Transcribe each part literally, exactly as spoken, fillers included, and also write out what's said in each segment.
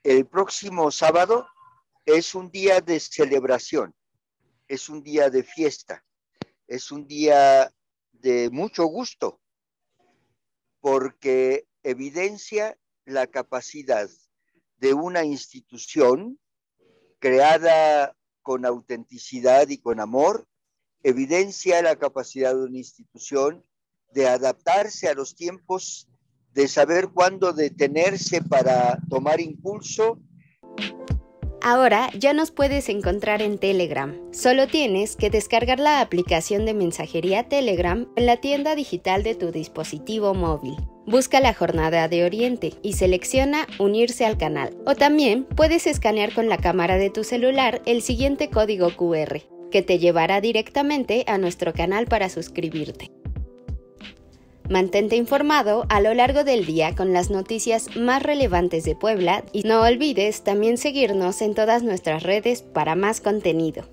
El próximo sábado es un día de celebración, es un día de fiesta, es un día de mucho gusto, porque evidencia la capacidad de una institución creada con autenticidad y con amor, evidencia la capacidad de una institución de adaptarse a los tiempos, de saber cuándo detenerse para tomar impulso. Ahora ya nos puedes encontrar en Telegram. Solo tienes que descargar la aplicación de mensajería Telegram en la tienda digital de tu dispositivo móvil. Busca la Jornada de Oriente y selecciona Unirse al canal. O también puedes escanear con la cámara de tu celular el siguiente código cu erre, que te llevará directamente a nuestro canal para suscribirte. Mantente informado a lo largo del día con las noticias más relevantes de Puebla y no olvides también seguirnos en todas nuestras redes para más contenido.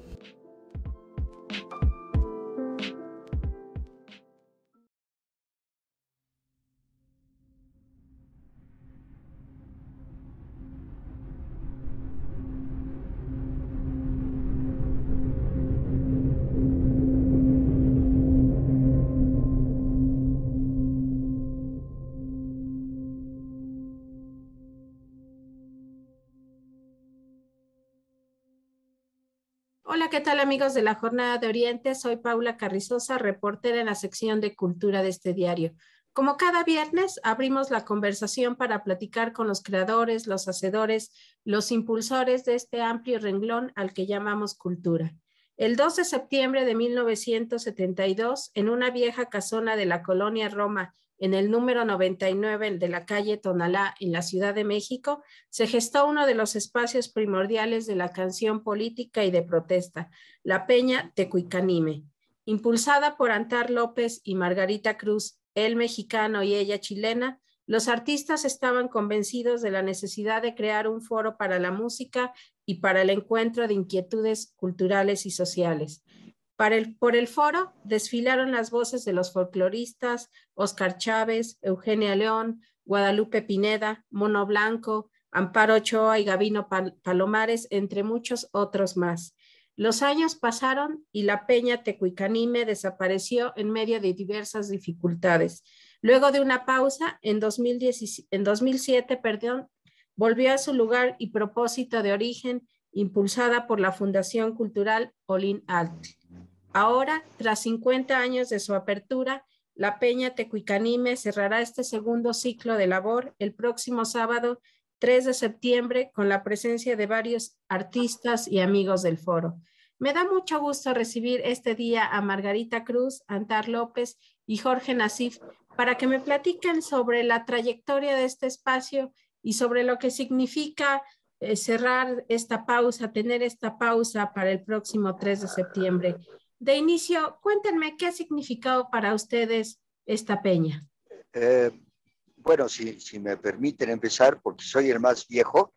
Hola, ¿qué tal amigos de la Jornada de Oriente? Soy Paula Carrizosa, reportera en la sección de Cultura de este diario. Como cada viernes, abrimos la conversación para platicar con los creadores, los hacedores, los impulsores de este amplio renglón al que llamamos cultura. El dos de septiembre de mil novecientos setenta y dos, en una vieja casona de la colonia Roma, en el número noventa y nueve de la calle Tonalá, en la Ciudad de México, se gestó uno de los espacios primordiales de la canción política y de protesta, la Peña Tecuicanime. Impulsada por Antar López y Margarita Cruz, él mexicano y ella chilena, los artistas estaban convencidos de la necesidad de crear un foro para la música y para el encuentro de inquietudes culturales y sociales. Para el, por el foro desfilaron las voces de los folcloristas Óscar Chávez, Eugenia León, Guadalupe Pineda, Mono Blanco, Amparo Ochoa y Gabino Pal- Palomares, entre muchos otros más. Los años pasaron y la Peña Tecuicanime desapareció en medio de diversas dificultades. Luego de una pausa, en, dos mil diez, en dos mil siete, perdón, volvió a su lugar y propósito de origen, impulsada por la Fundación Cultural Olin Alt. Ahora, tras cincuenta años de su apertura, la Peña Tecuicanime cerrará este segundo ciclo de labor el próximo sábado tres de septiembre con la presencia de varios artistas y amigos del foro. Me da mucho gusto recibir este día a Margarita Cruz, Antar López y Jorge Nasif para que me platiquen sobre la trayectoria de este espacio y sobre lo que significa eh, cerrar esta pausa, tener esta pausa para el próximo tres de septiembre. De inicio, cuéntenme qué ha significado para ustedes esta peña. Eh, bueno, si, si me permiten empezar, porque soy el más viejo,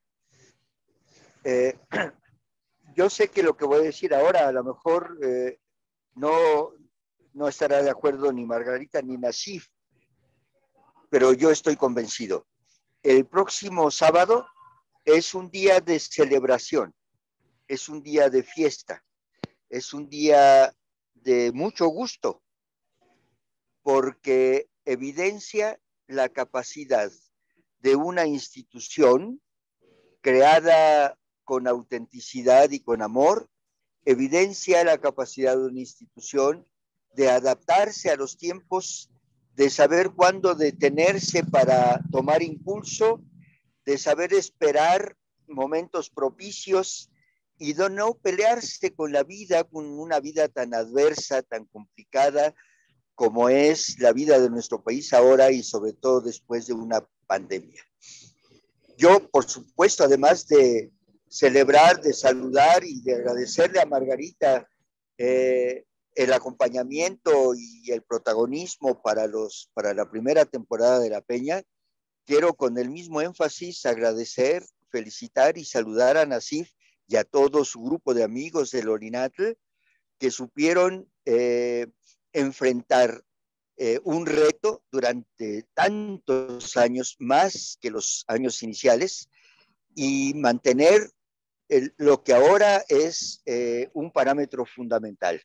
eh, yo sé que lo que voy a decir ahora a lo mejor eh, no, no estará de acuerdo ni Margarita ni Nasif, pero yo estoy convencido. El próximo sábado es un día de celebración, es un día de fiesta, es un día de mucho gusto, porque evidencia la capacidad de una institución creada con autenticidad y con amor, evidencia la capacidad de una institución de adaptarse a los tiempos, de saber cuándo detenerse para tomar impulso, de saber esperar momentos propicios y de no pelearse con la vida, con una vida tan adversa, tan complicada como es la vida de nuestro país ahora y sobre todo después de una pandemia. Yo, por supuesto, además de celebrar, de saludar y de agradecerle a Margarita eh, el acompañamiento y el protagonismo para, los, para la primera temporada de La Peña, quiero con el mismo énfasis agradecer, felicitar y saludar a Nasif y a todo su grupo de amigos del Olinatl que supieron eh, enfrentar eh, un reto durante tantos años, más que los años iniciales, y mantener el, lo que ahora es eh, un parámetro fundamental.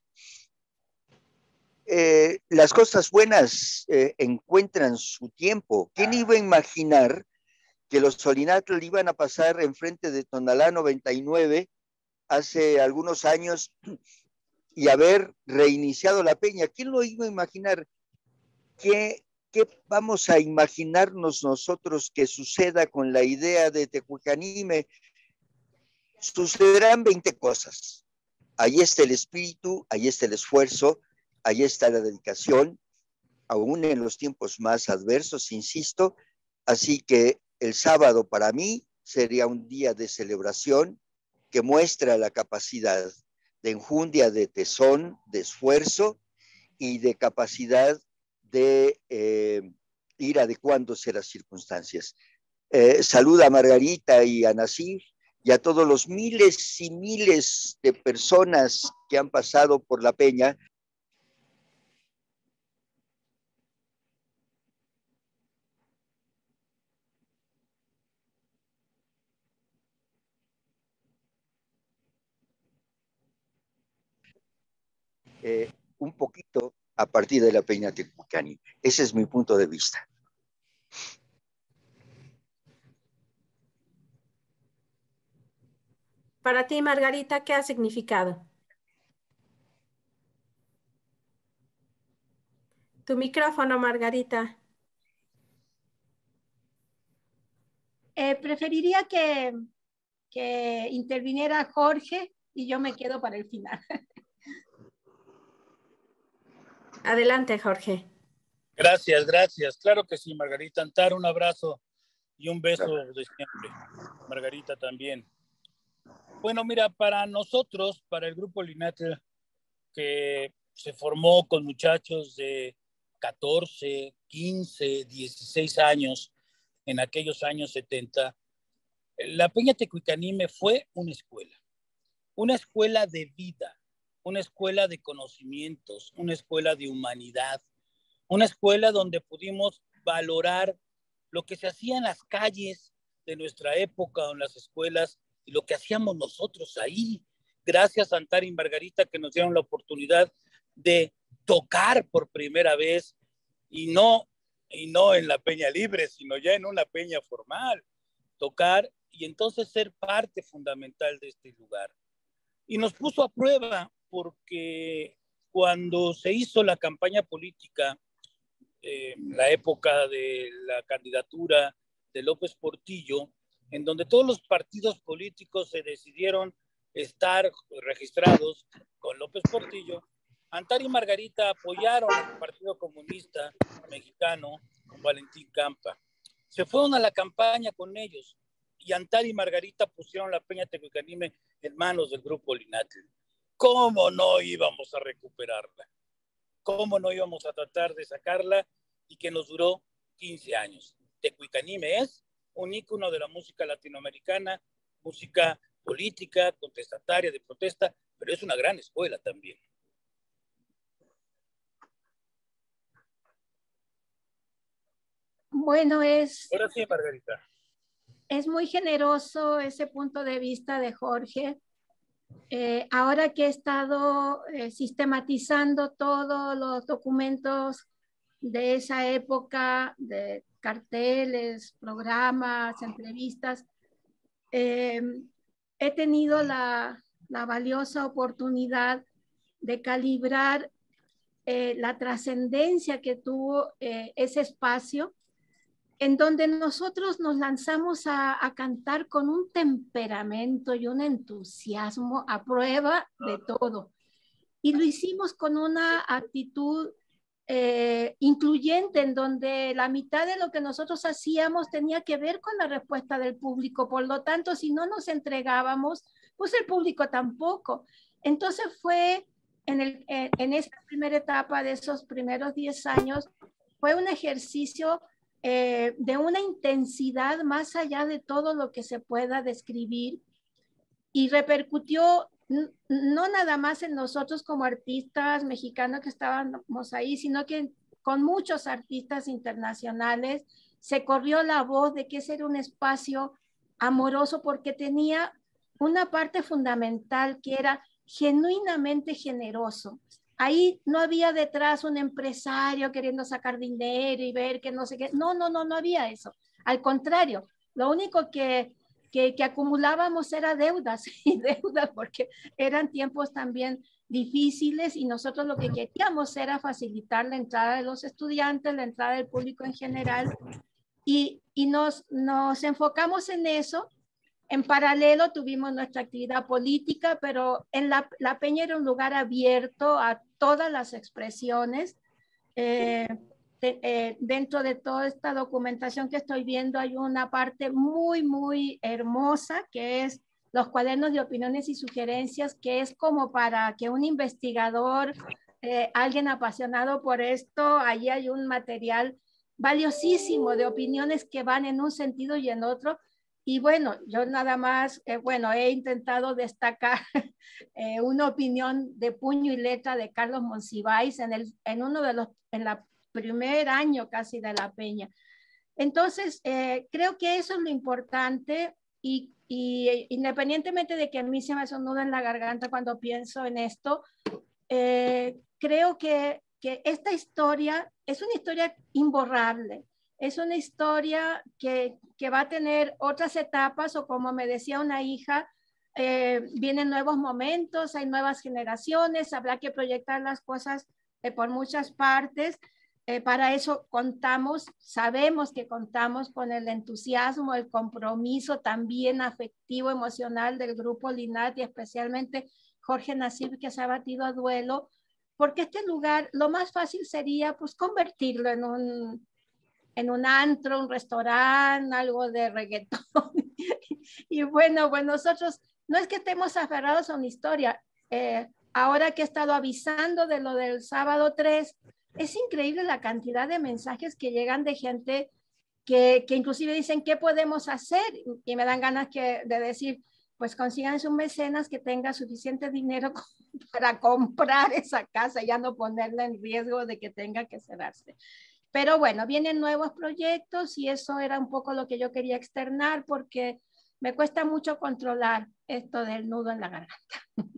Eh, las cosas buenas eh, encuentran su tiempo. ¿Quién iba a imaginar que los Solinatl iban a pasar enfrente de Tonalá noventa y nueve hace algunos años y haber reiniciado la peña? ¿Quién lo iba a imaginar? ¿Qué, qué vamos a imaginarnos nosotros que suceda con la idea de Tecuicanime? Sucederán veinte cosas. Ahí está el espíritu, ahí está el esfuerzo, ahí está la dedicación, aún en los tiempos más adversos, insisto. Así que el sábado para mí sería un día de celebración que muestra la capacidad de enjundia, de tesón, de esfuerzo y de capacidad de eh, ir adecuándose a las circunstancias. Eh, saluda a Margarita y a Nasif y a todos los miles y miles de personas que han pasado por la peña. Eh, un poquito a partir de la peña Tecuicani. Ese es mi punto de vista. Para ti, Margarita, ¿qué ha significado? Tu micrófono, Margarita. Eh, preferiría que, que interviniera Jorge y yo me quedo para el final. Adelante, Jorge. Gracias, gracias. Claro que sí, Margarita. Antar, un abrazo y un beso de siempre. Margarita también. Bueno, mira, para nosotros, para el grupo Linatl, que se formó con muchachos de catorce, quince, dieciséis años, en aquellos años setenta, la Peña Tecuicanime fue una escuela, una escuela de vida, una escuela de conocimientos, una escuela de humanidad, una escuela donde pudimos valorar lo que se hacía en las calles de nuestra época, en las escuelas, y lo que hacíamos nosotros ahí. Gracias a Antar y Margarita que nos dieron la oportunidad de tocar por primera vez, y no, y no en la peña libre, sino ya en una peña formal, tocar y entonces ser parte fundamental de este lugar. Y nos puso a prueba porque cuando se hizo la campaña política, eh, la época de la candidatura de López Portillo, en donde todos los partidos políticos se decidieron estar registrados con López Portillo, Antar y Margarita apoyaron al Partido Comunista Mexicano con Valentín Campa. Se fueron a la campaña con ellos y Antar y Margarita pusieron la Peña Tecuicanime en manos del grupo Linatl. ¿Cómo no íbamos a recuperarla? ¿Cómo no íbamos a tratar de sacarla? Y que nos duró quince años. Tecuicanime es un ícono de la música latinoamericana, música política, contestataria, de protesta, pero es una gran escuela también. Bueno, es... Ahora sí, Margarita. Es muy generoso ese punto de vista de Jorge. Eh, ahora que he estado eh, sistematizando todos los documentos de esa época, de carteles, programas, entrevistas, eh, he tenido la, la valiosa oportunidad de calibrar eh, la trascendencia que tuvo eh, ese espacio, en donde nosotros nos lanzamos a, a cantar con un temperamento y un entusiasmo a prueba de todo. Y lo hicimos con una actitud eh, incluyente, en donde la mitad de lo que nosotros hacíamos tenía que ver con la respuesta del público. Por lo tanto, si no nos entregábamos, pues el público tampoco. Entonces fue en, el, en esa primera etapa de esos primeros diez años, fue un ejercicio Eh, de una intensidad más allá de todo lo que se pueda describir, y repercutió no nada más en nosotros como artistas mexicanos que estábamos ahí, sino que con muchos artistas internacionales se corrió la voz de que ese era un espacio amoroso porque tenía una parte fundamental que era genuinamente generoso. Ahí no había detrás un empresario queriendo sacar dinero y ver que no sé qué. No, no, no, no había eso. Al contrario, lo único que, que, que acumulábamos era deudas y deudas porque eran tiempos también difíciles y nosotros lo que queríamos era facilitar la entrada de los estudiantes, la entrada del público en general y, y nos, nos enfocamos en eso. En paralelo tuvimos nuestra actividad política, pero en la, la Peña era un lugar abierto a todas las expresiones. Eh, de, eh, dentro de toda esta documentación que estoy viendo hay una parte muy, muy hermosa que es los cuadernos de opiniones y sugerencias, que es como para que un investigador, eh, alguien apasionado por esto, allí hay un material valiosísimo de opiniones que van en un sentido y en otro. Y bueno, yo nada más, eh, bueno, he intentado destacar eh, una opinión de puño y letra de Carlos Monsiváis en, el, en uno de los, en la primer año casi de la Peña. Entonces, eh, creo que eso es lo importante y, y independientemente de que a mí se me hace un nudo en la garganta cuando pienso en esto, eh, creo que, que esta historia es una historia imborrable. Es una historia que, que va a tener otras etapas o como me decía una hija, eh, vienen nuevos momentos, hay nuevas generaciones, habrá que proyectar las cosas eh, por muchas partes. Eh, para eso contamos, sabemos que contamos con el entusiasmo, el compromiso también afectivo, emocional del Grupo Linat y especialmente Jorge Nassif, que se ha batido a duelo, porque este lugar lo más fácil sería pues convertirlo en un en un antro, un restaurante, algo de reggaetón. Y bueno, pues nosotros no es que estemos aferrados a una historia. Eh, ahora que he estado avisando de lo del sábado tres, es increíble la cantidad de mensajes que llegan de gente que, que inclusive dicen, ¿qué podemos hacer? Y me dan ganas que, de decir, pues consíganse un mecenas que tenga suficiente dinero para comprar esa casa y ya no ponerla en riesgo de que tenga que cerrarse. Pero bueno, vienen nuevos proyectos y eso era un poco lo que yo quería externar porque me cuesta mucho controlar esto del nudo en la garganta.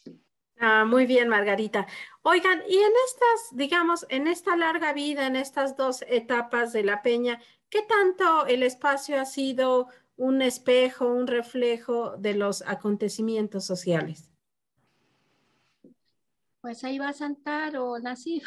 Ah, muy bien, Margarita. Oigan, y en estas, digamos, en esta larga vida, en estas dos etapas de la Peña, ¿qué tanto el espacio ha sido un espejo, un reflejo de los acontecimientos sociales? Pues ahí va Antar o Nassif.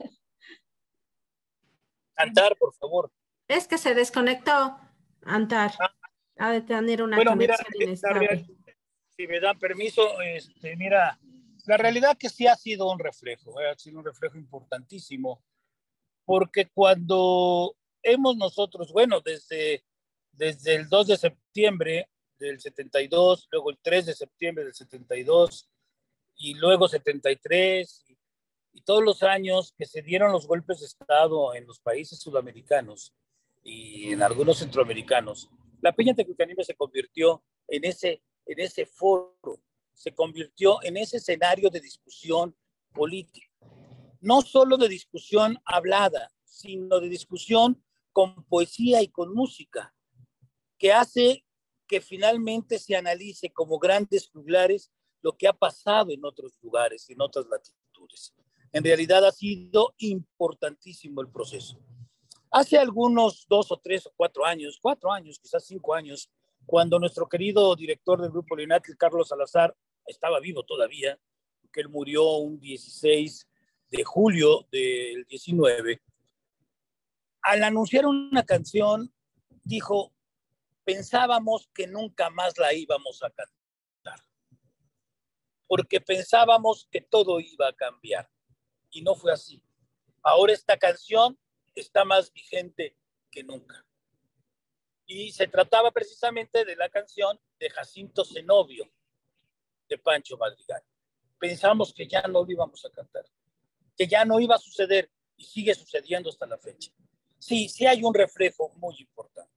Antar, por favor. Es que se desconectó, Antar. Ah, ha de tener una bueno, conexión mira, inestable. Si me dan permiso, este, mira, la realidad que sí ha sido un reflejo, eh, ha sido un reflejo importantísimo, porque cuando hemos nosotros, bueno, desde, desde el dos de septiembre del setenta y dos, luego el tres de septiembre del setenta y dos, y luego setenta y tres, y, y todos los años que se dieron los golpes de Estado en los países sudamericanos y en algunos centroamericanos, la Peña Tecutianime se convirtió en ese, en ese foro, se convirtió en ese escenario de discusión política. No solo de discusión hablada, sino de discusión con poesía y con música, que hace que finalmente se analice como grandes juglares lo que ha pasado en otros lugares, en otras latitudes. En realidad ha sido importantísimo el proceso. Hace algunos dos o tres o cuatro años, cuatro años, quizás cinco años, cuando nuestro querido director del Grupo Linatl, Carlos Salazar, estaba vivo todavía, que él murió un dieciséis de julio del diecinueve, al anunciar una canción, dijo, pensábamos que nunca más la íbamos a cantar, porque pensábamos que todo iba a cambiar, y no fue así. Ahora esta canción está más vigente que nunca. Y se trataba precisamente de la canción de Jacinto Zenobio, de Pancho Madrigal. Pensamos que ya no lo íbamos a cantar, que ya no iba a suceder, y sigue sucediendo hasta la fecha. Sí, sí hay un reflejo muy importante.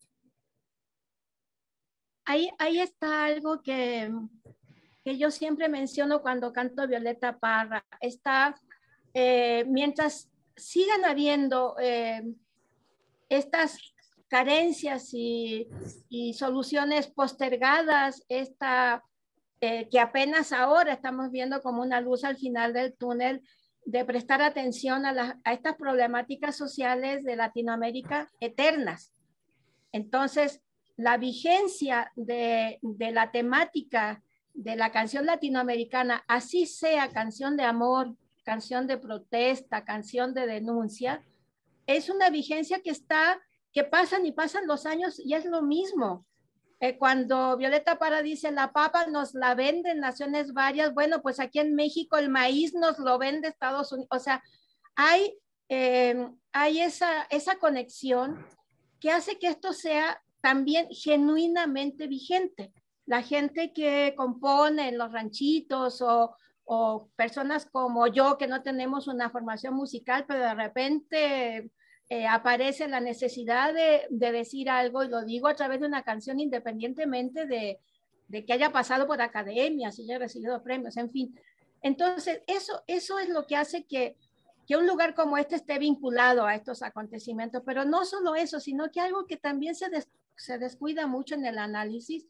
Ahí, ahí está algo que, que yo siempre menciono cuando canto Violeta Parra. Está, eh, mientras sigan habiendo eh, estas carencias y, y soluciones postergadas, esta, eh, que apenas ahora estamos viendo como una luz al final del túnel, de prestar atención a, la, a estas problemáticas sociales de Latinoamérica eternas. Entonces, la vigencia de, de la temática de la canción latinoamericana, así sea canción de amor, canción de protesta, canción de denuncia, es una vigencia que está, que pasan y pasan los años y es lo mismo. Eh, cuando Violeta Parra dice la papa nos la venden naciones varias, bueno, pues aquí en México el maíz nos lo vende Estados Unidos. O sea, hay, eh, hay esa, esa conexión que hace que esto sea también genuinamente vigente. La gente que compone en los ranchitos o, o personas como yo que no tenemos una formación musical, pero de repente eh, aparece la necesidad de, de decir algo, y lo digo a través de una canción independientemente de, de que haya pasado por academias y haya recibido premios, en fin. Entonces, eso, eso es lo que hace que, que un lugar como este esté vinculado a estos acontecimientos, pero no solo eso, sino que algo que también se, des, se descuida mucho en el análisis,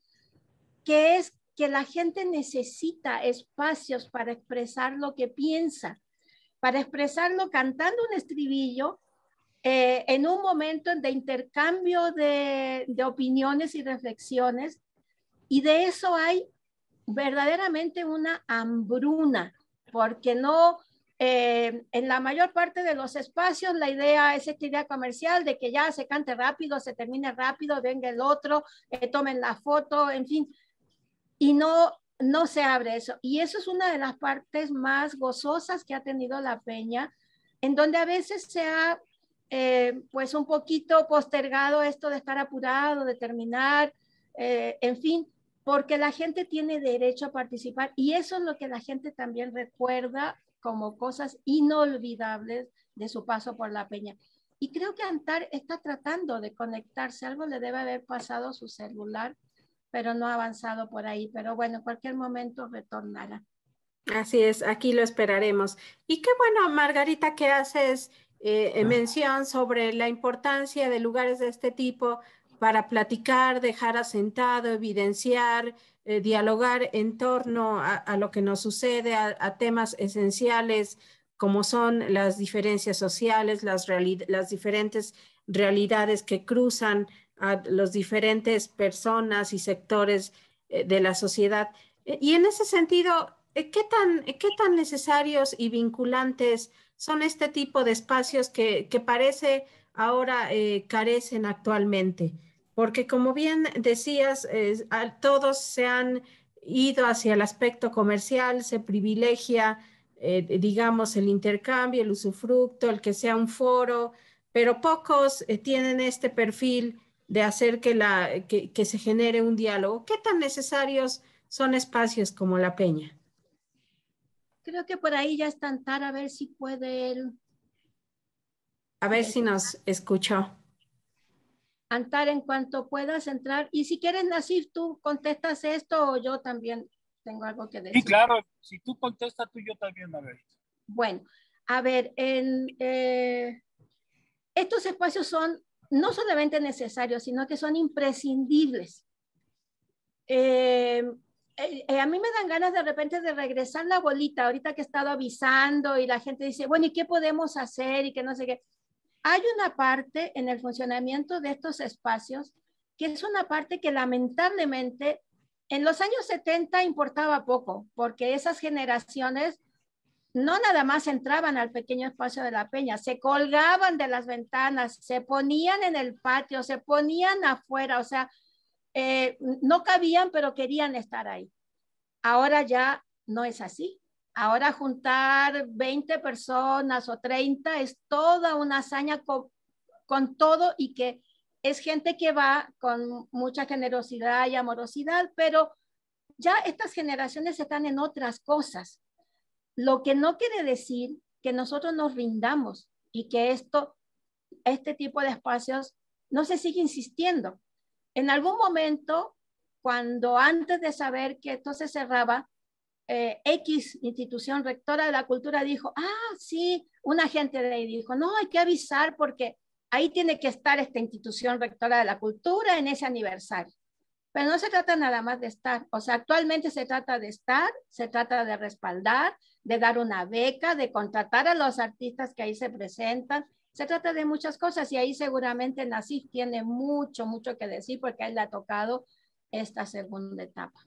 que es que la gente necesita espacios para expresar lo que piensa, para expresarlo cantando un estribillo, eh, en un momento de intercambio de, de opiniones y reflexiones, y de eso hay verdaderamente una hambruna, porque no, eh, en la mayor parte de los espacios la idea es esta idea comercial de que ya se cante rápido, se termine rápido, venga el otro, eh, tomen la foto, en fin, y no, no se abre eso. Y eso es una de las partes más gozosas que ha tenido la Peña, en donde a veces se ha eh, pues un poquito postergado esto de estar apurado, de terminar, eh, en fin, porque la gente tiene derecho a participar y eso es lo que la gente también recuerda como cosas inolvidables de su paso por la Peña. Y creo que Antar está tratando de conectarse, algo le debe haber pasado a su celular, pero no ha avanzado por ahí, pero bueno, en cualquier momento retornará. Así es, aquí lo esperaremos. Y qué bueno, Margarita, que haces eh, mención sobre la importancia de lugares de este tipo para platicar, dejar asentado, evidenciar, eh, dialogar en torno a, a lo que nos sucede, a, a temas esenciales como son las diferencias sociales, las, las diferentes realidades que cruzan a los diferentes personas y sectores eh, de la sociedad. Y en ese sentido, ¿qué tan, qué tan necesarios y vinculantes son este tipo de espacios que, que parece ahora eh, carecen actualmente? Porque como bien decías, eh, a, todos se han ido hacia el aspecto comercial, se privilegia, eh, digamos, el intercambio, el usufructo, el que sea un foro, pero pocos eh, tienen este perfil de hacer que, la, que, que se genere un diálogo. ¿Qué tan necesarios son espacios como la Peña? Creo que por ahí ya está Antar, a ver si puede él. A ver si nos escuchó. Antar, en cuanto puedas entrar. Y si quieres, Nasif, tú contestas esto o yo también tengo algo que decir. Sí, claro. Si tú contestas, tú yo también, a ver. Bueno, a ver, en, eh, estos espacios son no solamente necesarios, sino que son imprescindibles. Eh, eh, a mí me dan ganas de repente de regresar la bolita, ahorita que he estado avisando y la gente dice, bueno, ¿y qué podemos hacer? Y que no sé qué. Hay una parte en el funcionamiento de estos espacios que es una parte que lamentablemente en los años setenta importaba poco, porque esas generaciones no nada más entraban al pequeño espacio de la Peña, se colgaban de las ventanas, se ponían en el patio, se ponían afuera, o sea, eh, no cabían, pero querían estar ahí. Ahora ya no es así. Ahora juntar veinte personas o treinta es toda una hazaña con, con todo y que es gente que va con mucha generosidad y amorosidad, pero ya estas generaciones están en otras cosas. Lo que no quiere decir que nosotros nos rindamos y que esto, este tipo de espacios no se sigue insistiendo. En algún momento, cuando antes de saber que esto se cerraba, eh, X institución rectora de la cultura dijo, ah, sí, un agente de ahí dijo, no, hay que avisar porque ahí tiene que estar esta institución rectora de la cultura en ese aniversario. Pero no se trata nada más de estar, o sea, actualmente se trata de estar, se trata de respaldar, de dar una beca, de contratar a los artistas que ahí se presentan, se trata de muchas cosas y ahí seguramente Nassif tiene mucho, mucho que decir porque a él le ha tocado esta segunda etapa.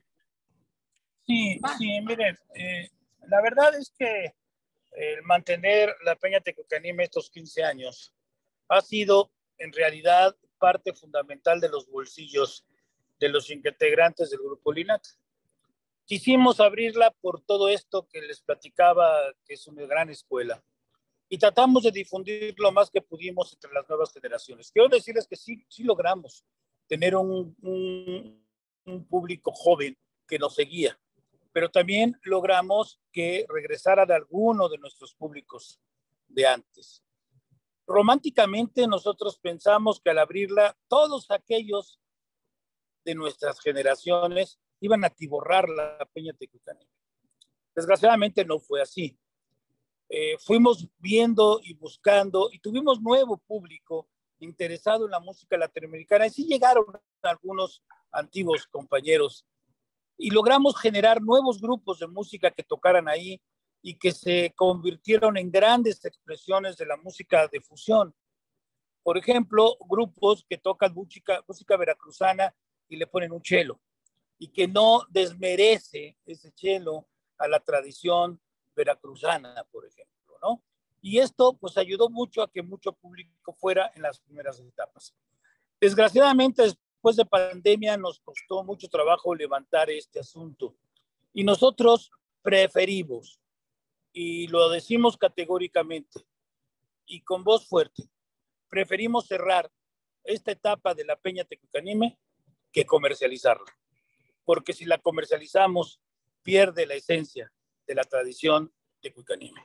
Sí, sí, miren, eh, la verdad es que el mantener la Peña Tecucanime estos quince años ha sido en realidad parte fundamental de los bolsillos de los integrantes del Grupo LINAC. Quisimos abrirla por todo esto que les platicaba, que es una gran escuela, y tratamos de difundir lo más que pudimos entre las nuevas generaciones. Quiero decirles que sí, sí logramos tener un, un, un público joven que nos seguía, pero también logramos que regresaran algunos de nuestros públicos de antes. Románticamente nosotros pensamos que al abrirla, todos aquellos de nuestras generaciones iban a atiborrar la Peña Tecucanime. Desgraciadamente no fue así. Eh, fuimos viendo y buscando y tuvimos nuevo público interesado en la música latinoamericana y sí llegaron algunos antiguos compañeros y logramos generar nuevos grupos de música que tocaran ahí y que se convirtieron en grandes expresiones de la música de fusión. Por ejemplo, grupos que tocan música, música veracruzana y le ponen un chelo y que no desmerece ese chelo a la tradición veracruzana, por ejemplo, ¿no? Y esto pues ayudó mucho a que mucho público fuera en las primeras etapas. Desgraciadamente, después de pandemia nos costó mucho trabajo levantar este asunto y nosotros preferimos, y lo decimos categóricamente y con voz fuerte, preferimos cerrar esta etapa de la Peña Tecucanime que comercializarla, porque si la comercializamos pierde la esencia de la tradición tecucanime.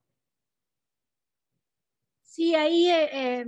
Sí, ahí eh, eh,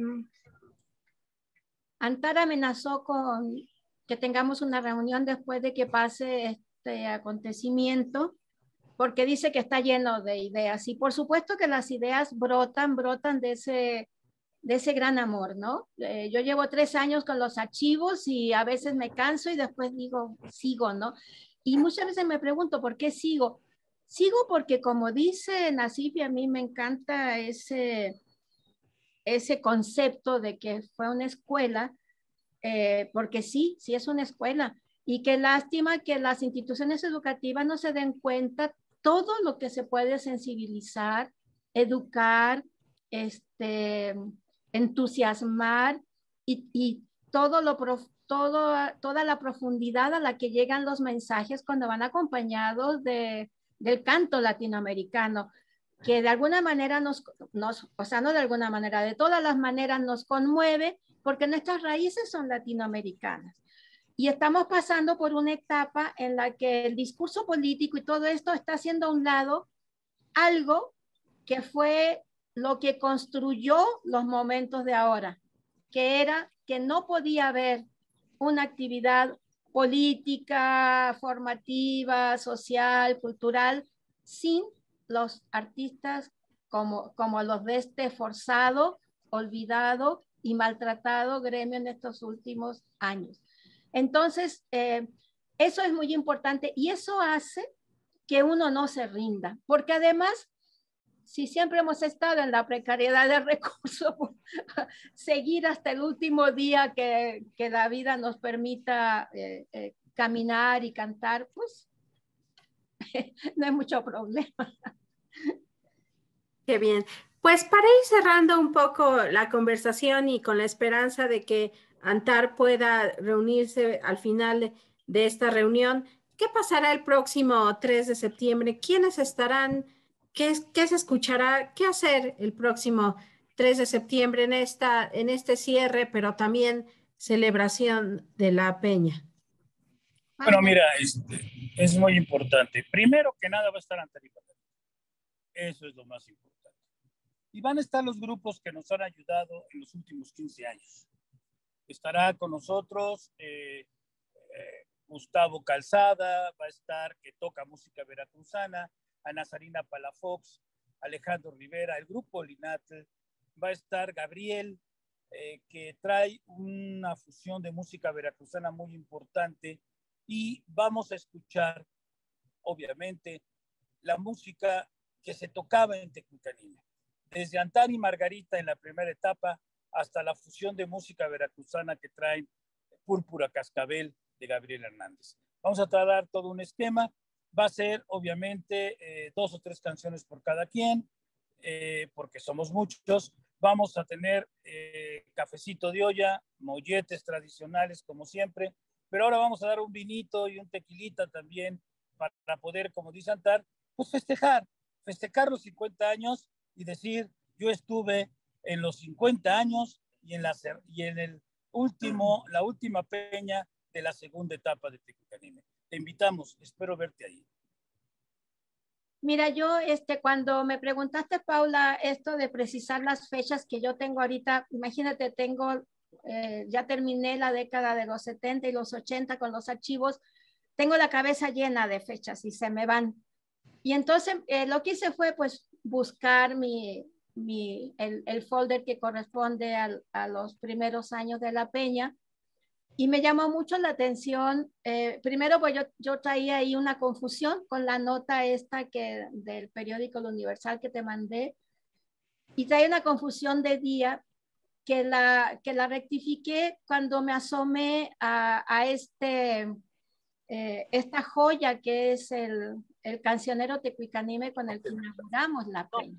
Antar amenazó con que tengamos una reunión después de que pase este acontecimiento, porque dice que está lleno de ideas. Y por supuesto que las ideas brotan, brotan de ese, de ese gran amor, ¿no? Eh, yo llevo tres años con los archivos y a veces me canso y después digo, sigo, ¿no? Y muchas veces me pregunto, ¿por qué sigo? Sigo porque, como dice Nassif, y a mí me encanta ese, ese concepto de que fue una escuela, eh, porque sí, sí es una escuela. Y qué lástima que las instituciones educativas no se den cuenta todo lo que se puede sensibilizar, educar, este, entusiasmar y, y todo lo prof, todo, toda la profundidad a la que llegan los mensajes cuando van acompañados de, del canto latinoamericano, que de alguna manera nos, nos, o sea, no de alguna manera, de todas las maneras nos conmueve porque nuestras raíces son latinoamericanas. Y estamos pasando por una etapa en la que el discurso político y todo esto está haciendo a un lado algo que fue lo que construyó los momentos de ahora, que era que no podía haber una actividad política, formativa, social, cultural, sin los artistas como, como los de este forzado, olvidado y maltratado gremio en estos últimos años. Entonces, eh, eso es muy importante y eso hace que uno no se rinda, porque además, si siempre hemos estado en la precariedad de recursos, seguir hasta el último día que, que la vida nos permita eh, eh, caminar y cantar, pues no hay mucho problema. Qué bien. Pues para ir cerrando un poco la conversación y con la esperanza de que Antar pueda reunirse al final de, de esta reunión, ¿qué pasará el próximo tres de septiembre? ¿Quiénes estarán? ¿Qué, qué se escuchará? ¿Qué hacer el próximo tres de septiembre en, esta, en este cierre, pero también celebración de la Peña? Bueno, mira, este, es muy importante. Primero que nada va a estar Antar y Patricia. Eso es lo más importante. Y van a estar los grupos que nos han ayudado en los últimos quince años. Estará con nosotros eh, eh, Gustavo Calzada, va a estar que toca música veracruzana, Ana Sarina Palafox, Alejandro Rivera, el grupo Linatl, va a estar Gabriel, eh, que trae una fusión de música veracruzana muy importante, y vamos a escuchar, obviamente, la música que se tocaba en Tecuicanime, desde Antar y Margarita en la primera etapa hasta la fusión de música veracruzana que traen Púrpura Cascabel de Gabriel Hernández. Vamos a tratar todo un esquema. Va a ser, obviamente, eh, dos o tres canciones por cada quien, eh, porque somos muchos. Vamos a tener eh, cafecito de olla, molletes tradicionales, como siempre, pero ahora vamos a dar un vinito y un tequilita también para poder, como dice Antar, pues festejar, festejar los cincuenta años y decir, yo estuve en los cincuenta años y en, la, y en el último, la última peña de la segunda etapa de Tecuicanime. Te invitamos, espero verte ahí. Mira, yo este, cuando me preguntaste, Paula, esto de precisar las fechas que yo tengo ahorita, imagínate, tengo, eh, ya terminé la década de los setenta y los ochenta con los archivos, tengo la cabeza llena de fechas y se me van. Y entonces eh, lo que hice fue pues buscar mi, mi, el, el folder que corresponde al, a los primeros años de la peña, y me llamó mucho la atención. Eh, primero, pues yo, yo traía ahí una confusión con la nota esta que, del periódico El Universal que te mandé, y traía una confusión de día que la, que la rectifiqué cuando me asomé a, a este, eh, esta joya que es el, el cancionero Tecuicanime con el que inauguramos la peña.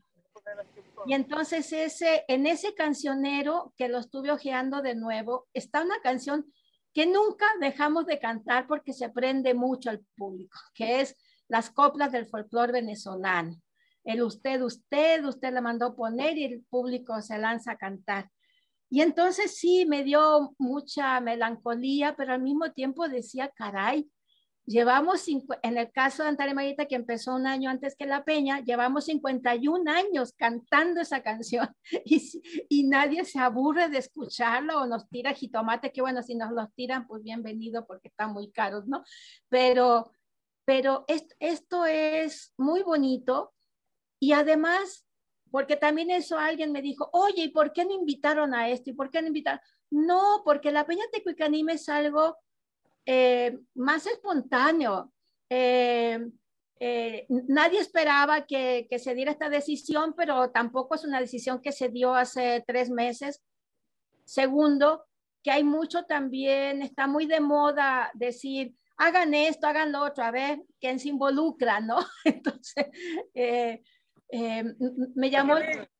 Y entonces ese, en ese cancionero, que lo estuve hojeando de nuevo, está una canción que nunca dejamos de cantar porque se prende mucho al público, que es las coplas del folclore venezolano. El usted, usted, usted la mandó poner y el público se lanza a cantar. Y entonces sí, me dio mucha melancolía, pero al mismo tiempo decía, caray, llevamos, en el caso de Antar y Margarita, que empezó un año antes que la peña, llevamos cincuenta y un años cantando esa canción y, y nadie se aburre de escucharlo o nos tira jitomate, que bueno, si nos los tiran, pues bienvenido porque están muy caros, ¿no? Pero, pero esto, esto es muy bonito, y además, porque también eso alguien me dijo, oye, ¿y por qué no invitaron a esto? ¿Y por qué no invitaron? No, porque la peña Tecuicanime es algo Eh, más espontáneo. Eh, eh, nadie esperaba que, que se diera esta decisión, pero tampoco es una decisión que se dio hace tres meses. Segundo, que hay mucho también, está muy de moda decir, hagan esto, hagan lo otro, a ver, ¿quién se involucra, no? Entonces, eh, eh, me llamó...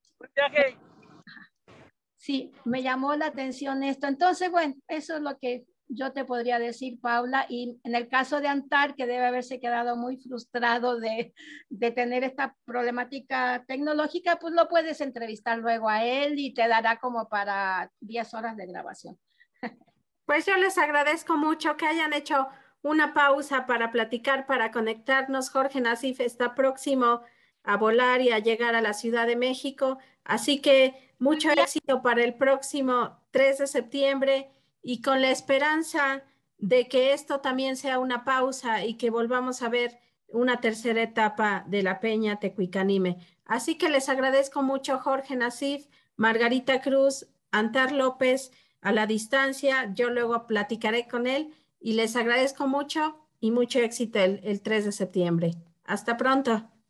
Sí, me llamó la atención esto. Entonces, bueno, eso es lo que yo te podría decir, Paula. Y en el caso de Antar, que debe haberse quedado muy frustrado de, de tener esta problemática tecnológica, pues lo puedes entrevistar luego a él y te dará como para diez horas de grabación. Pues yo les agradezco mucho que hayan hecho una pausa para platicar, para conectarnos. Jorge Nassif está próximo a volar y a llegar a la Ciudad de México, así que mucho éxito para el próximo tres de septiembre, y con la esperanza de que esto también sea una pausa y que volvamos a ver una tercera etapa de la Peña Tecuicanime. Así que les agradezco mucho, Jorge Nassif, Margarita Cruz, Antar López, a la distancia. Yo luego platicaré con él y les agradezco mucho y mucho éxito el, el tres de septiembre. Hasta pronto.